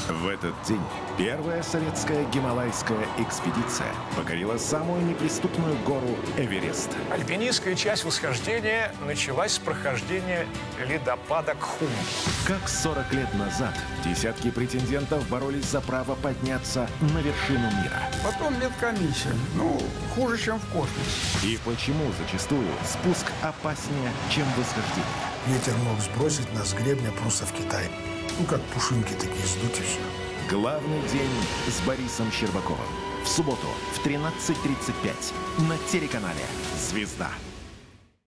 В этот день первая советская гималайская экспедиция покорила самую неприступную гору Эверест. Альпинистская часть восхождения началась с прохождения ледопада Кхум. Как 40 лет назад десятки претендентов боролись за право подняться на вершину мира. Потом медкомиссия. Хуже, чем в космосе. И почему зачастую спуск опаснее, чем восхождение? Ветер мог сбросить нас с гребня просто в Китай. Как пушинки такие сдуть и все. Главный день с Борисом Щербаковым. В субботу в 13:35 на телеканале «Звезда».